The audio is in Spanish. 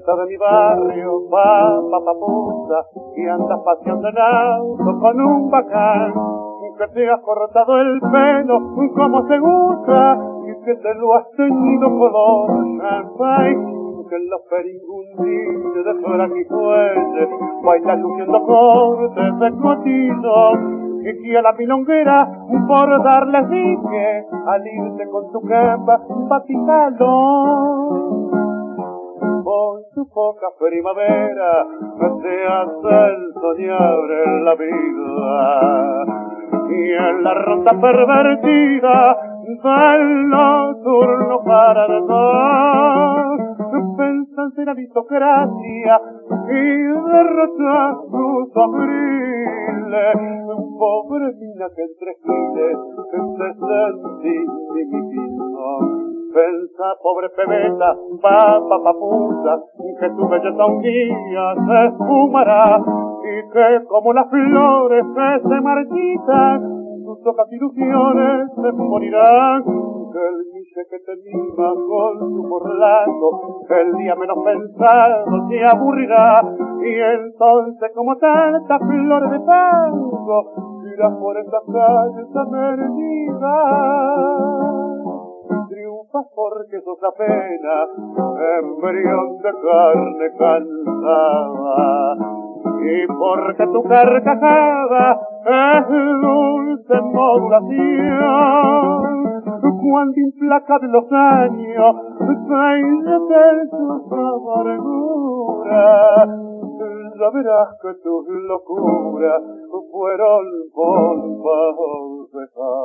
poeta de mi barrio, papusa, y andas paseando en auto con un bacán, que te has cortado el pelo como te gusta, y que te lo has teñido color champagne, que en los peringundines de Franquifuelle bailan luciendo cortes de cotillo, y que a la milonguera por darles dique al irte con tu capa baticalo. Con tu poca primavera te hace el soñar en la vida, y en la ronda pervertida del nocturno parador pensas en aristocracia y derrotas tus abriles, pobre mina que entre giles te sentís divino. Pensa, pobre pebeta, papusa, que tu belleza un día se esfumará, y que como las flores que se marchitan, tus pocas ilusiones se morirán, que el guille que te mima con su burlazo, el día menos pensado te aburrirá, y entonces como tantas flores de tango, irás por estas calles amerdidas. Triunfas porque sos apenas embrión de carne cansada, y porque tu carcajada es dulce modulación, cuando implacables los años traen sus amarguras, ya verás que tus locuras fueron polvos de